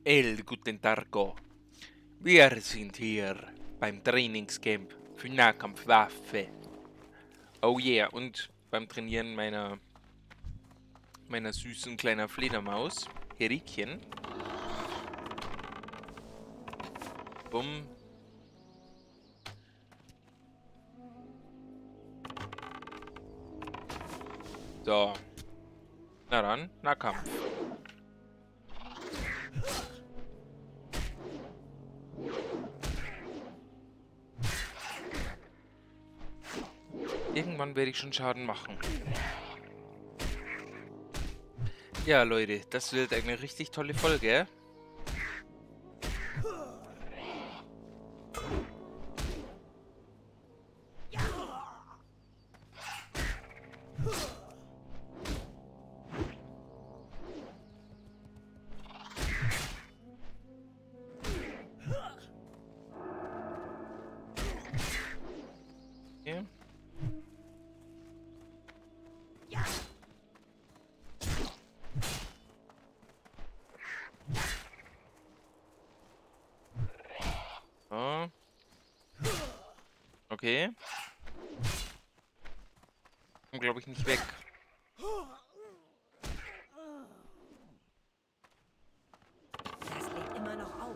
Guten Targo. Wir sind hier beim Trainingscamp für Nahkampfwaffe. Oh yeah, und beim Trainieren meiner süßen kleiner Fledermaus, Herikchen. Bumm. So. Na dann, Nahkampf. Irgendwann werde ich schon Schaden machen. Ja, Leute, das wird eine richtig tolle Folge. Okay. So. Okay. Komm, glaube ich, nicht weg. Das liegt immer noch auf.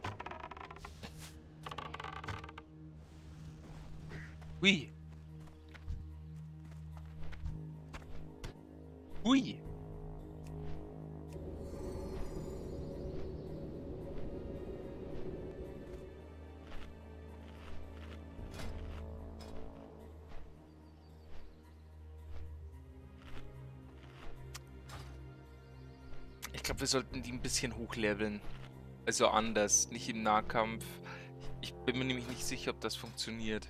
Hui. Hui. Ich glaube, wir sollten die ein bisschen hochleveln. Also anders, nicht im Nahkampf. Ich bin mir nämlich nicht sicher, ob das funktioniert.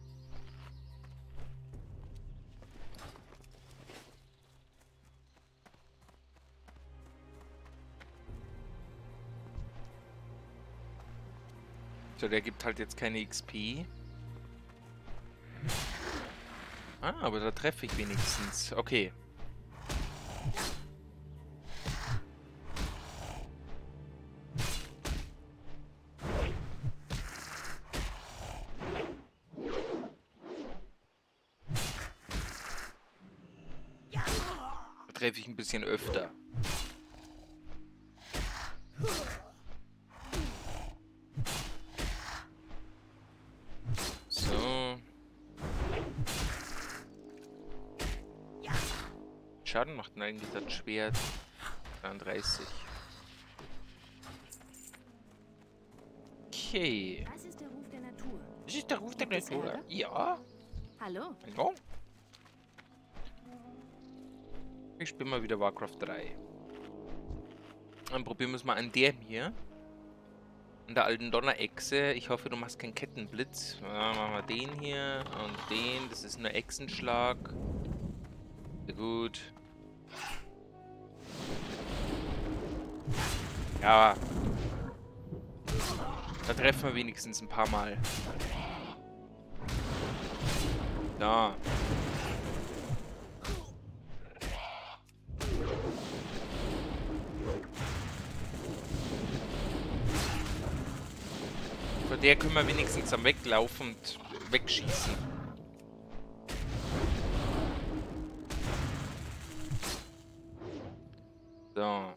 So, der gibt halt jetzt keine XP. Ah, aber da treffe ich wenigstens. Okay. Da treffe ich ein bisschen öfter. So. Schaden macht denn eigentlich das Schwert? 33. Okay. Das ist der Ruf der Natur. Das ist der Ruf der Gibt es Natur. Ärger? Ja. Hallo? Hallo? Ich spiele mal wieder Warcraft 3. Dann probieren wir es mal an dem hier. An der alten Donnerechse. Ich hoffe, du machst keinen Kettenblitz. Ja, machen wir den hier und den. Das ist nur Echsenschlag. Sehr gut. Ja. Da treffen wir wenigstens ein paar Mal. Da. Vor der können wir wenigstens am Weglaufen und wegschießen. So.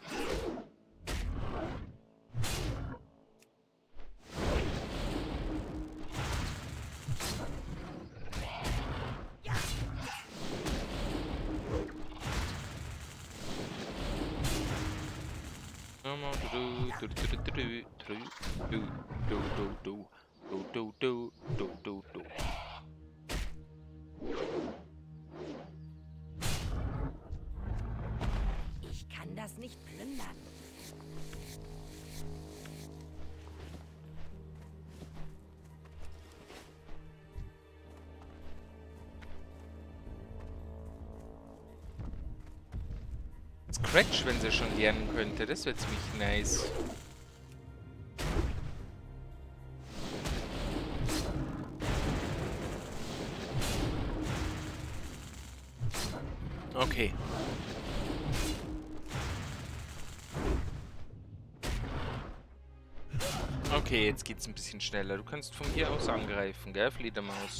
Ich kann das nicht plündern. Scratch, wenn sie schon lernen könnte, das wäre ziemlich nice. Okay. Okay, jetzt geht's ein bisschen schneller. Du kannst von hier aus angreifen, gell, Fledermaus?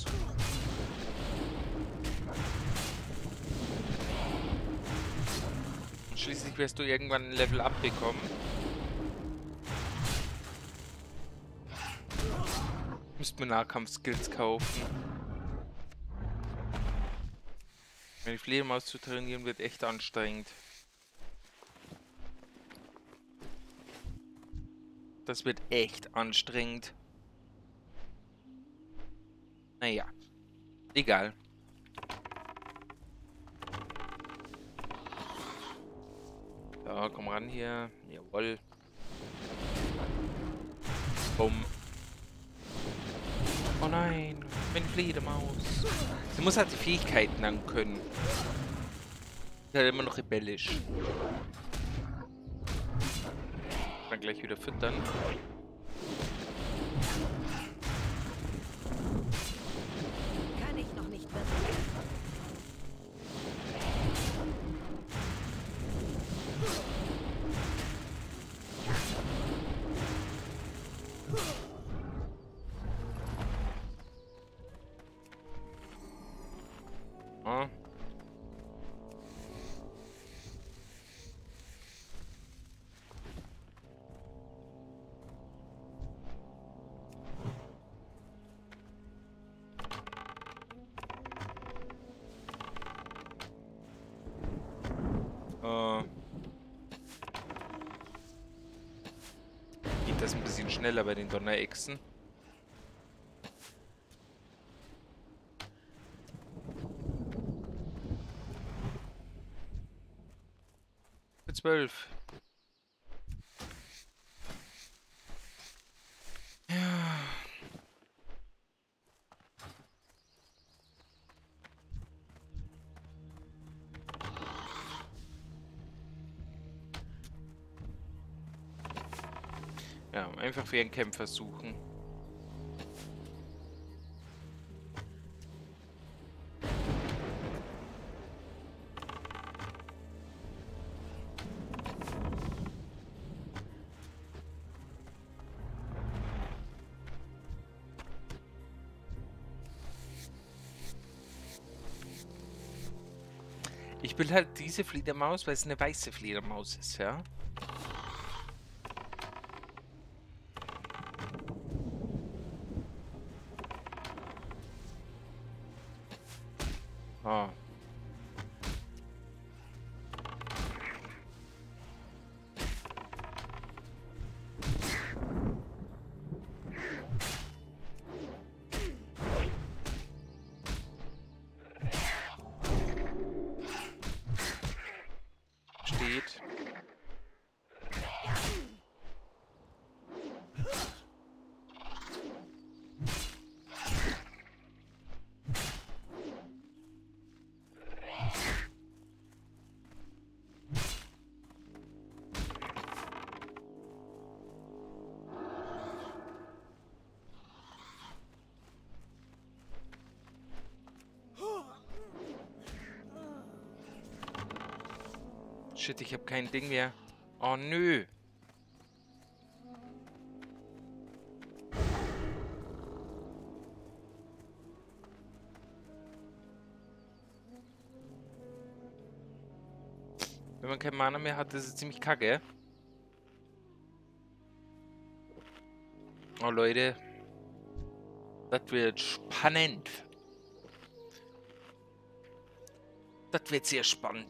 Und schließlich wirst du irgendwann ein Level abbekommen. Müsste mir Nahkampf-Skills kaufen. Die Fledermaus zu trainieren wird echt anstrengend. Das wird echt anstrengend. Naja, egal. So, komm ran hier. Jawohl. Bumm. Oh nein, meine Fledermaus. Sie muss halt die Fähigkeiten dann können. Ist halt immer noch rebellisch. Dann gleich wieder füttern. Kann ich noch nicht wirklich. Ah. Geht das ein bisschen schneller bei den Donnerechsen? Für 12. Ja. Ja, einfach wie ein Kämpfer suchen. Ich will halt diese Fledermaus, weil es eine weiße Fledermaus ist, ja? Ah. Steht. Shit, ich habe kein Ding mehr. Oh nö. Wenn man kein Mana mehr hat, ist es ziemlich kacke. Oh Leute. Das wird spannend. Das wird sehr spannend.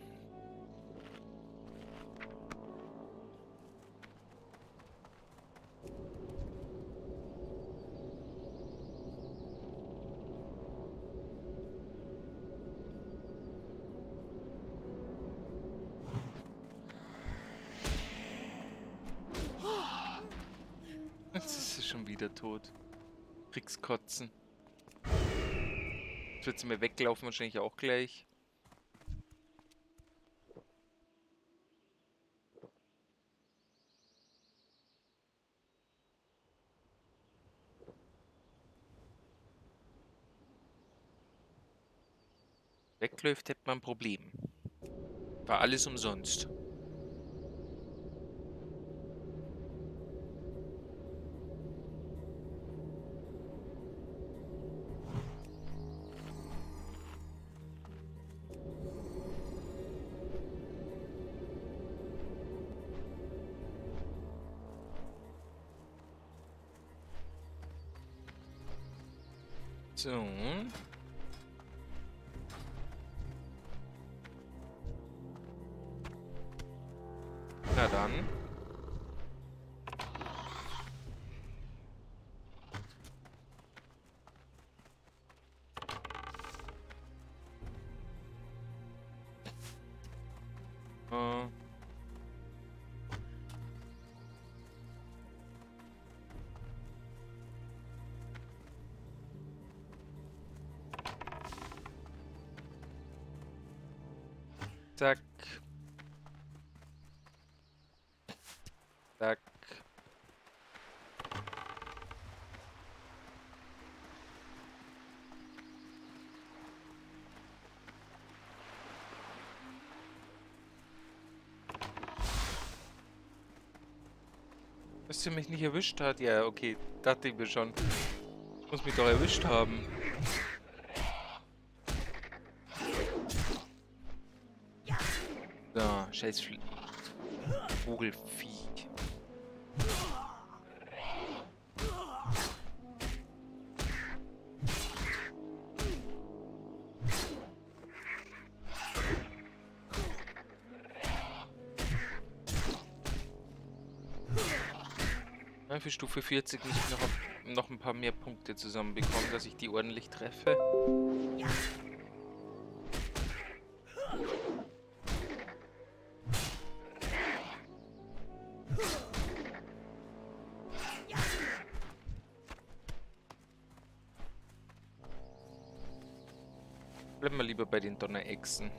Jetzt ist sie schon wieder tot. Kriegskotzen. Jetzt wird sie mir weglaufen, wahrscheinlich auch gleich. Wegläuft, hätte man ein Problem. War alles umsonst. So. Na dann. Zack. Zack. Dass sie mich nicht erwischt hat? Ja, okay. Dachte ich mir schon. Muss mich doch erwischt haben. So, scheiß Vogelvieh. Ja, für Stufe 40 muss ich noch ein paar mehr Punkte zusammenbekommen, dass ich die ordentlich treffe. Bleiben wir lieber bei den Donnerechsen.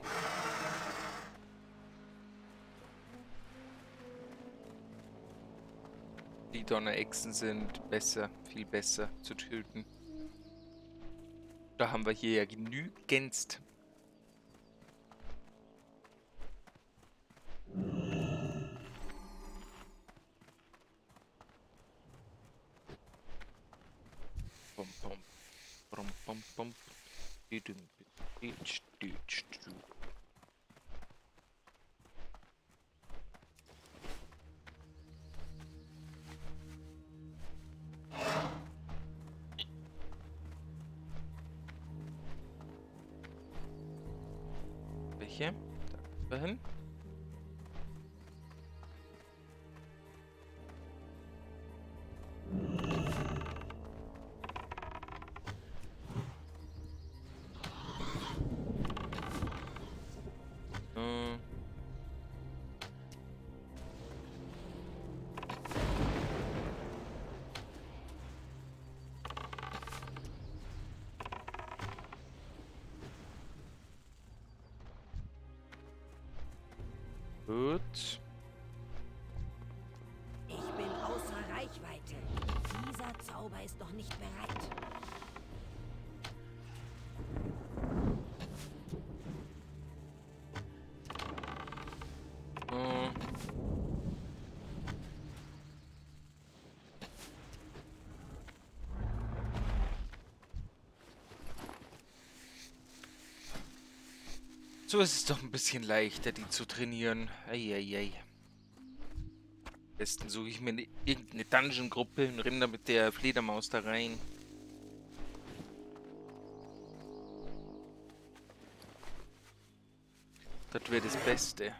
Die Donnerechsen sind besser, viel besser zu töten. Da haben wir hier ja genügendst. Pom pom pom pom pom. Welche? Dahin. Gut. Ich bin außer Reichweite. Dieser Zauber ist noch nicht bereit. So ist es doch ein bisschen leichter, die zu trainieren. Eieiei. Am besten suche ich mir irgendeine Dungeon-Gruppe und renne da mit der Fledermaus da rein. Das wäre das Beste.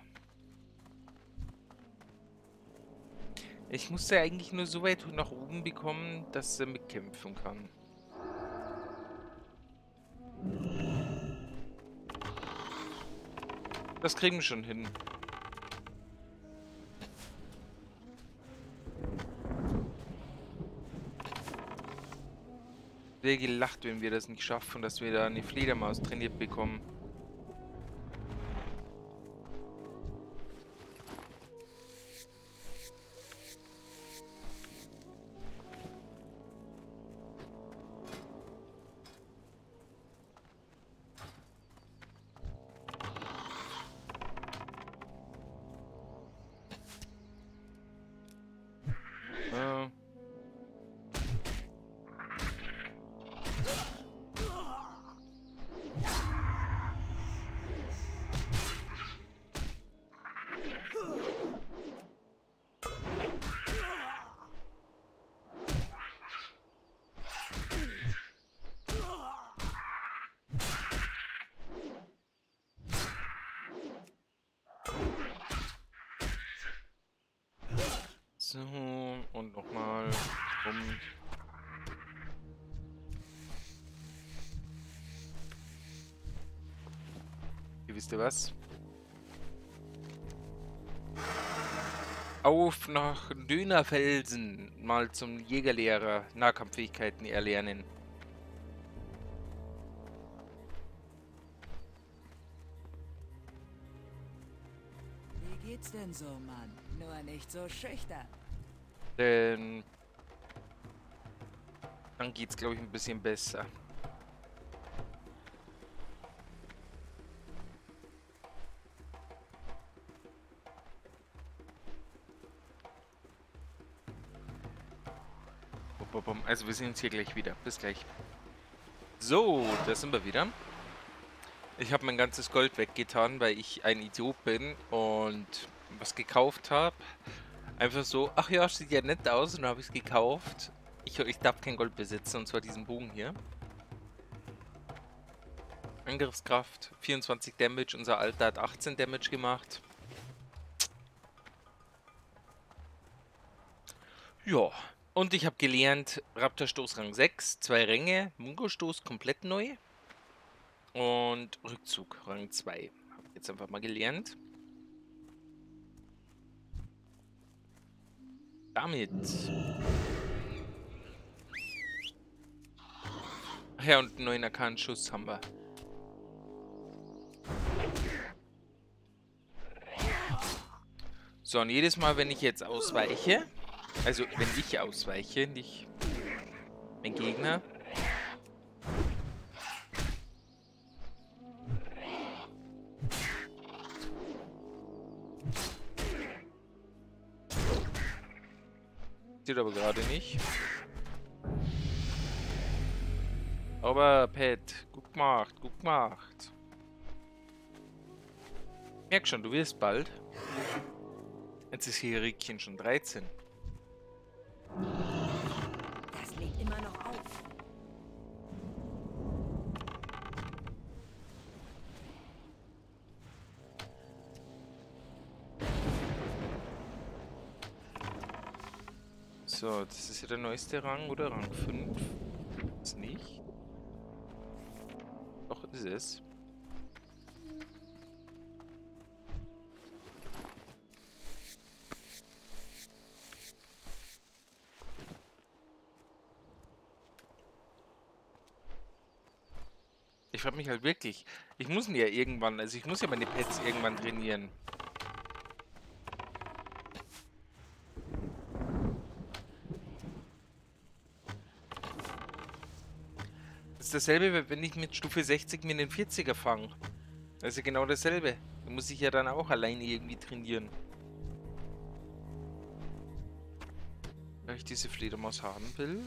Ich muss sie eigentlich nur so weit nach oben bekommen, dass sie mitkämpfen kann. Das kriegen wir schon hin. Sehr gelacht, wenn wir das nicht schaffen, dass wir da eine Fledermaus trainiert bekommen. So, und nochmal um. Ihr wisst ihr was? Auf nach Dönerfelsen, mal zum Jägerlehrer Nahkampffähigkeiten erlernen. Wie geht's denn so, Mann? Nur nicht so schüchtern. Denn dann geht's, glaube ich, ein bisschen besser. Also wir sehen uns hier gleich wieder. Bis gleich. So, da sind wir wieder. Ich habe mein ganzes Gold weggetan, weil ich ein Idiot bin und was gekauft habe. Einfach so, ach ja, sieht ja nett aus und dann habe ich es gekauft. Ich darf kein Gold besitzen, und zwar diesen Bogen hier. Angriffskraft, 24 Damage, unser Alter hat 18 Damage gemacht. Ja, und ich habe gelernt, Raptorstoß Rang 6, 2 Ränge, Mungo-Stoß komplett neu. Und Rückzug Rang 2. Habe ich jetzt einfach mal gelernt. Damit. Ach ja, und einen neuen Arkan-Schuss haben wir. So, und jedes Mal, wenn ich jetzt ausweiche, also wenn ich ausweiche, nicht mein Gegner, sieht aber gerade nicht. Aber Pet, gut gemacht, gut gemacht. Merk schon, du wirst bald. Jetzt ist hier Riekchen schon 13. Das liegt immer noch auf. So, das ist ja der neueste Rang, oder? Rang 5. Ist nicht. Doch, ist es. Ich frage mich halt wirklich, ich muss ihn ja irgendwann, also ich muss ja meine Pets irgendwann trainieren. Das ist dasselbe, wenn ich mit Stufe 60 mir den 40er fange. Das ist ja genau dasselbe. Da muss ich ja dann auch alleine irgendwie trainieren. Weil ich diese Fledermaus haben will.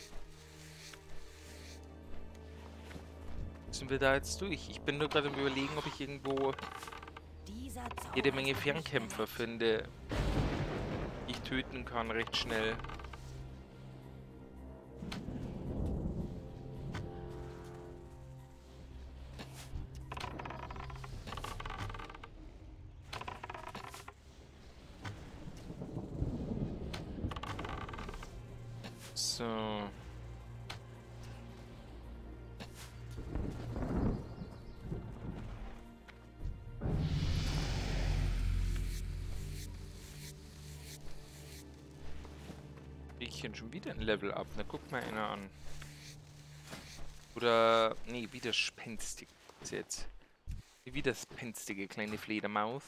Sind wir da jetzt durch? Ich bin nur gerade am Überlegen, ob ich irgendwo jede Menge Fernkämpfer finde, die ich töten kann recht schnell. So. Ich schon wieder ein Level up. Na, guck mal einer an. Oder, nee, widerspenstig ist jetzt. Die widerspenstige kleine Fledermaus.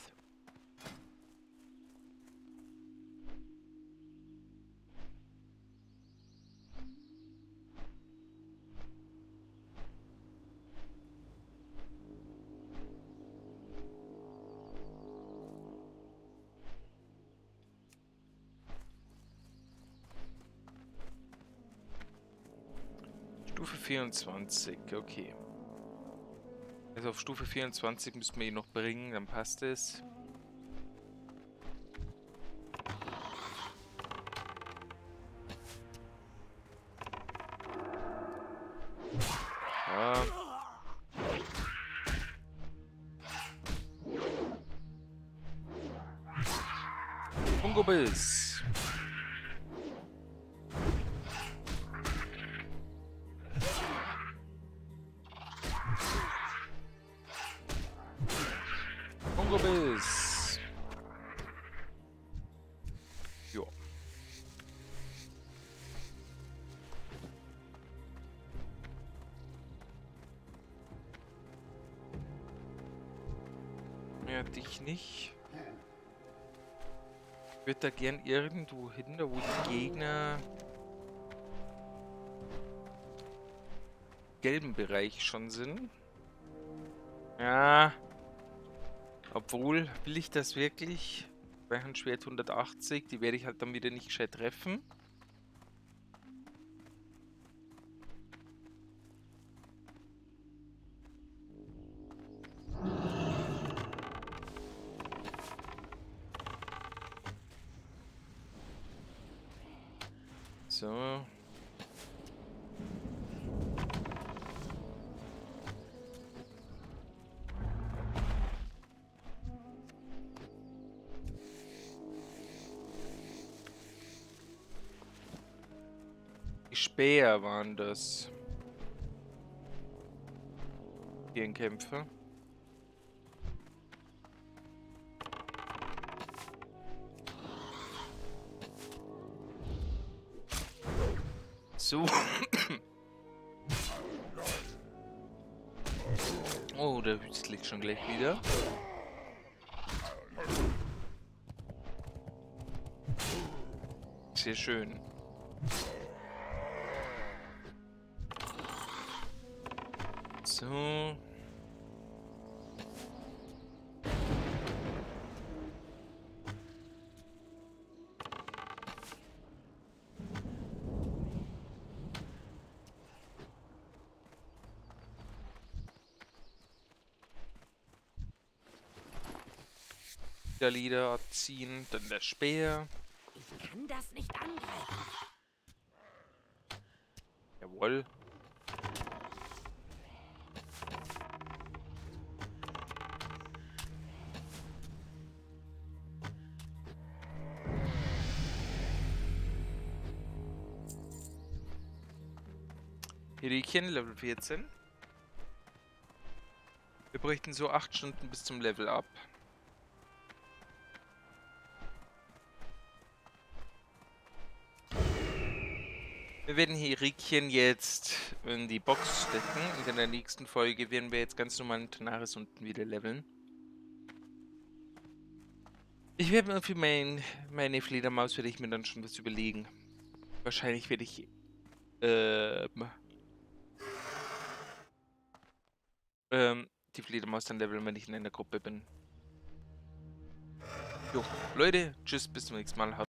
Stufe 24, okay. Also auf Stufe 24 müssen wir ihn noch bringen, dann passt es. Ja. Mungobiss. Ja, dich nicht. Ich würde da gern irgendwo hin, da wo die Gegner im gelben Bereich schon sind. Ja. Obwohl, will ich das wirklich? Schwert 180, die werde ich halt dann wieder nicht gescheit treffen. So. Die Späher waren das. Die Kämpfe. So. Oh, der hüstelt schon gleich wieder. Sehr schön. So. Der Lieder ziehen, dann der Speer. Ich kann das nicht angreifen. Jawohl. Hirikien, Level 14. Wir bräuchten so 8 Stunden bis zum Level Up. Wir werden Hirikien jetzt in die Box stecken und in der nächsten Folge werden wir jetzt ganz normal in Tanaris unten wieder leveln. Ich werde mir für meine Fledermaus werde ich mir dann schon was überlegen. Wahrscheinlich werde ich die Fledermaus dann leveln, wenn ich in einer Gruppe bin. Jo, Leute, tschüss, bis zum nächsten Mal.